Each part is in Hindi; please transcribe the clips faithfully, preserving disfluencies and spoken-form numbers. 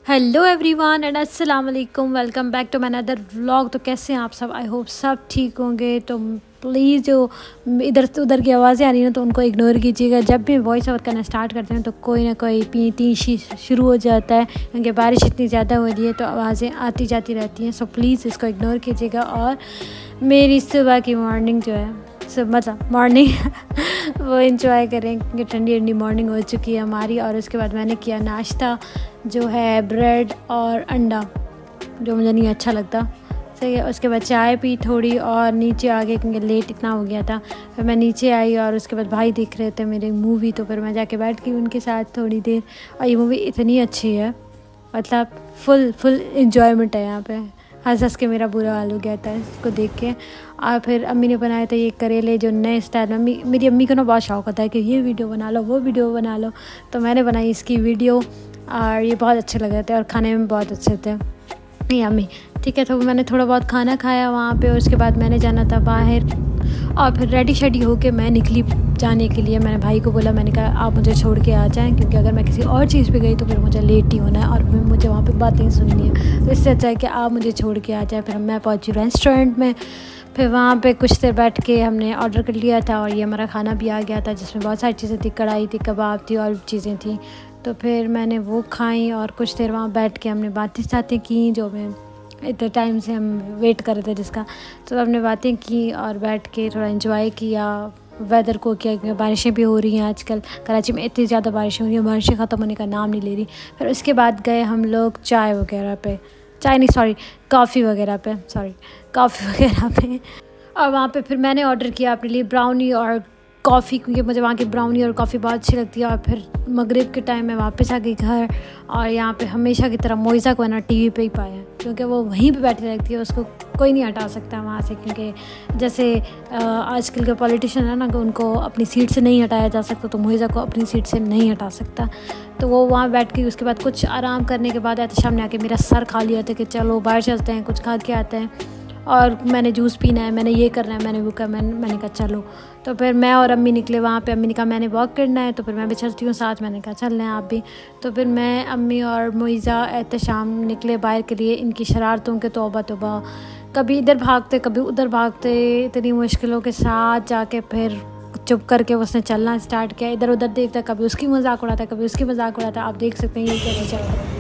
हेलो एवरीवन एंड अस्सलाम वालेकुम, welcome back to my another vlog. तो कैसे हैं आप सब? आई होप सब ठीक होंगे। तो प्लीज़ जो इधर से उधर की आवाज़ें आ रही हैं तो उनको इग्नोर कीजिएगा। जब भी वॉइस ओवर करना स्टार्ट करते हैं तो कोई ना कोई पी टी शुरू हो जाता है, क्योंकि बारिश इतनी ज़्यादा हो रही है तो आवाज़ें आती जाती रहती हैं। सो प्लीज़ इसको इग्नोर कीजिएगा। और मेरी सुबह की मॉर्निंग जो है सब मतलब मॉर्निंग वो इंजॉय करें, क्योंकि ठंडी ठंडी मॉर्निंग हो चुकी है हमारी। और उसके बाद मैंने किया नाश्ता जो है ब्रेड और अंडा, जो मुझे नहीं अच्छा लगता। सही है। उसके बाद चाय पी थोड़ी और नीचे आ गए, क्योंकि लेट इतना हो गया था। फिर मैं नीचे आई और उसके बाद भाई देख रहे थे मेरी मूवी, तो फिर मैं जाके बैठ गई उनके साथ थोड़ी देर। और ये मूवी इतनी अच्छी है, मतलब फुल फुल इंजॉयमेंट है यहाँ पे। हंस हंस के मेरा बुरा हाल हो गया था इसको देख के। और फिर अम्मी ने बनाया था ये करेले जो नए स्टाइल। अम्मी मेरी अम्मी को ना बहुत शौक होता है कि ये वीडियो बना लो वो वीडियो बना लो, तो मैंने बनाई इसकी वीडियो और ये बहुत अच्छे लगे थे और खाने में बहुत अच्छे थे। नहीं अम्मी ठीक है। तो मैंने थोड़ा बहुत खाना खाया वहाँ पे। उसके बाद मैंने जाना था बाहर और फिर रेडी शेडी होके मैं निकली जाने के लिए। मैंने भाई को बोला, मैंने कहा आप मुझे छोड़ के आ जाएं, क्योंकि अगर मैं किसी और चीज़ पे गई तो फिर मुझे लेट ही होना है और फिर मुझे वहाँ पे बातें सुननी है। तो इससे अच्छा है कि आप मुझे छोड़ के आ जाएं। फिर मैं पहुँची रेस्टोरेंट में। फिर वहाँ पे कुछ देर बैठ के हमने ऑर्डर कर लिया था और ये हमारा खाना भी आ गया था, जिसमें बहुत सारी चीज़ें थी। कढ़ाई थी, कबाब थी और चीज़ें थी। तो फिर मैंने वो खाई और कुछ देर वहाँ बैठ के हमने बातें सातें की, जो मैं इतने टाइम से हम वेट कर रहे थे जिसका। तो हमने बातें की और बैठ के थोड़ा एंजॉय किया वेदर को किया, क्योंकि बारिशें भी हो रही हैं आजकल। कराची में इतनी ज़्यादा बारिशें हो रही हैं, बारिशें ख़त्म होने का नाम नहीं ले रही। फिर उसके बाद गए हम लोग चाय वगैरह पे, चाय नहीं सॉरी कॉफ़ी वगैरह पे, सॉरी कॉफ़ी वगैरह पे। और वहाँ पे फिर मैंने ऑर्डर किया अपने लिए ब्राउनी और कॉफ़ी, क्योंकि मुझे वहाँ की ब्राउनी और कॉफ़ी बहुत अच्छी लगती है। और फिर मगरिब के टाइम में वापस आ गई घर और यहाँ पे हमेशा की तरह मोइज़ा को ना टीवी पे ही पाया, क्योंकि वो वहीं पे बैठी रहती है, उसको कोई नहीं हटा सकता वहाँ से। क्योंकि जैसे आजकल के पॉलिटिशियन है ना, कि उनको अपनी सीट से नहीं हटाया जा सकता, तो मोइज़ा को अपनी सीट से नहीं हटा सकता। तो वो वहाँ बैठ के उसके बाद कुछ आराम करने के बाद एहतशाम ने आके मेरा सर खा लिया था कि चलो बाहर चलते हैं, कुछ खा के आते हैं। और मैंने जूस पीना है, मैंने ये करना है, मैंने वो करना मैंने मैंने कहा चलो। तो फिर मैं और अम्मी निकले वहाँ पे। अम्मी ने कहा मैंने वॉक करना है, तो फिर मैं भी चलती हूँ साथ। मैंने कहा चल लें आप भी। तो फिर मैं, अम्मी और मोइज़ा एहतशाम निकले बाहर के लिए। इनकी शरारतों के तौबा तौबा, कभी इधर भागते कभी उधर भागते, इतनी मुश्किलों के साथ जाके फिर चुप करके उसने चलना स्टार्ट किया। इधर उधर देखता, कभी उसकी मजाक उड़ाता कभी उसकी मजाक उड़ाता। आप देख सकते हैं ये कैसे चल रहा है।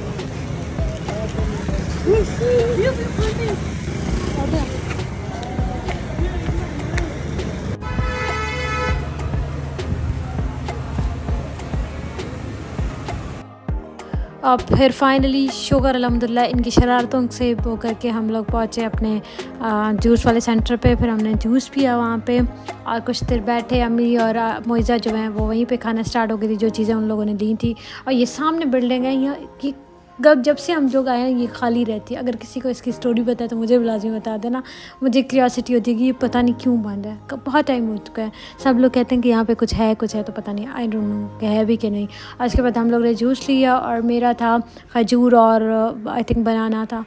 और फिर फाइनली शुक्र अल्हम्दुलिल्लाह इनकी शरारतों से वो करके हम लोग पहुँचे अपने जूस वाले सेंटर पे। फिर हमने जूस पिया वहाँ पे और कुछ देर बैठे। अम्मी और मोइज़ा जो हैं वो वहीं पे खाना स्टार्ट हो गई थी, जो चीज़ें उन लोगों ने दी थी। और ये सामने बिल्डिंग है यहाँ की, जब जब से हम लोग आए हैं ये खाली रहती है। अगर किसी को इसकी स्टोरी बताए तो मुझे भी लाज़मी बता देना, मुझे क्यूरियोसिटी होती है कि ये पता नहीं क्यों बंद है। कब बहुत टाइम हो चुका है, सब लोग कहते हैं कि यहाँ पे कुछ है कुछ है, तो पता नहीं, आई डोंट नो कि है भी कि नहीं। और उसके बाद हम लोग ने जूस लिया और मेरा था खजूर और आई थिंक बनाना था।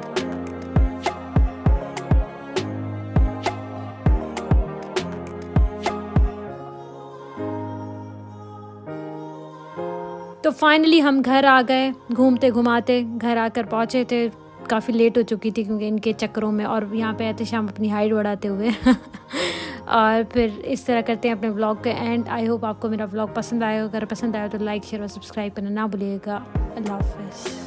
तो फाइनली हम घर आ गए, घूमते घुमाते घर आकर पहुँचे थे। काफ़ी लेट हो चुकी थी क्योंकि इनके चक्करों में, और यहाँ पे एहतशाम अपनी हाइट बढ़ाते हुए और फिर इस तरह करते हैं अपने व्लॉग के एंड। आई होप आपको मेरा व्लॉग पसंद आएगा। अगर पसंद आया तो लाइक शेयर और सब्सक्राइब करना ना भूलिएगा। अल्लाह हाफ़िज़।